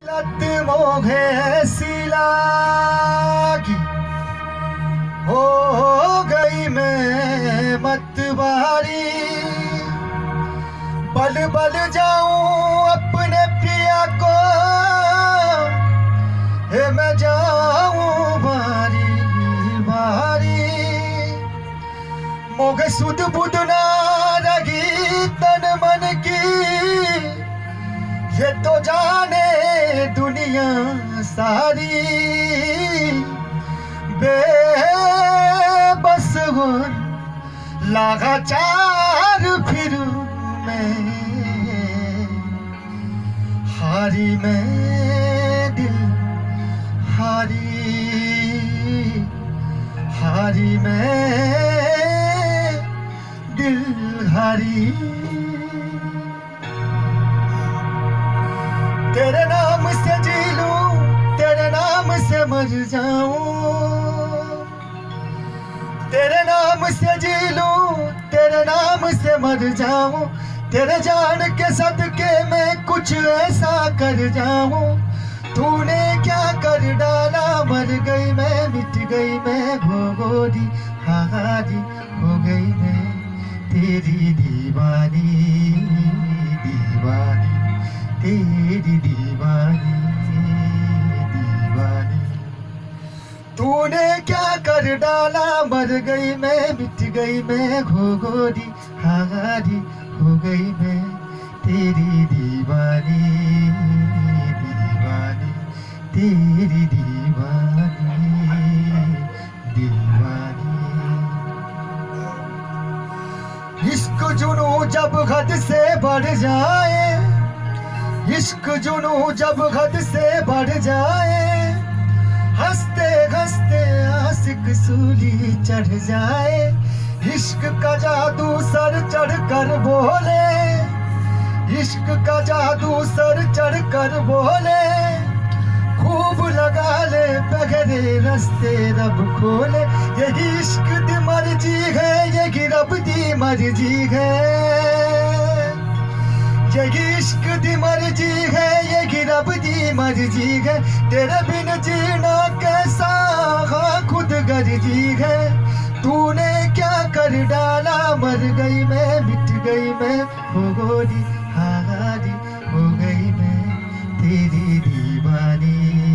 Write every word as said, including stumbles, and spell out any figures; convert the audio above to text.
लत मोहे ऐसी लागी, हो गई मैं मतवारी। बल बल जाऊं अपने पिया को, हे मैं जाऊं बारी बारी। मोगे सुध बुध ना रही तन मन की, ये तो जाने दुनिया सारी। बेबस हो लगाचार फिर मैं, हारी मैं दिल हारी, हारी मैं दिल हारी। तेरे नाम से जी लूं, तेरे नाम से मर जाऊं। तेरे नाम से जी लूं, तेरे नाम से मर जाऊं। तेरे जान के सदके में कुछ ऐसा कर जाऊं। तूने क्या कर डाला, मर गई मैं, मिट गई मैं, भोगोरी हारी हो गई मैं। तेरी दीवानी दीवानी, तेरी दीवानी दीवानी। तूने क्या कर डाला, मर गई मैं, मिट गई मैं, घोघोरी हारी हो गई मैं। तेरी दीवानी दीवानी, तेरी दीवानी दीवानी। इश्क जुनू जब हद से बढ़ जाए, इश्क जुनू जब हद से बढ़ जाए। हंसते हंसते आशिक सूली चढ़ जाए। इश्क का जादू सर चढ़ कर बोले, इश्क का जादू सर चढ़ कर बोले। खूब लगा ले पगरे रस्ते रब खोले। यही इश्क दी मर्जी है, यही रब दी मर्जी है। यही इश्क दी मर्जी है, यही रब दी मर्जी है। तेरे बिन जीना कैसा, हाँ खुद गर्जी है। तूने क्या कर डाला, मर गई मैं, मिट गई मैं, भोगोरी हारी हो गई मैं। तेरी दीवानी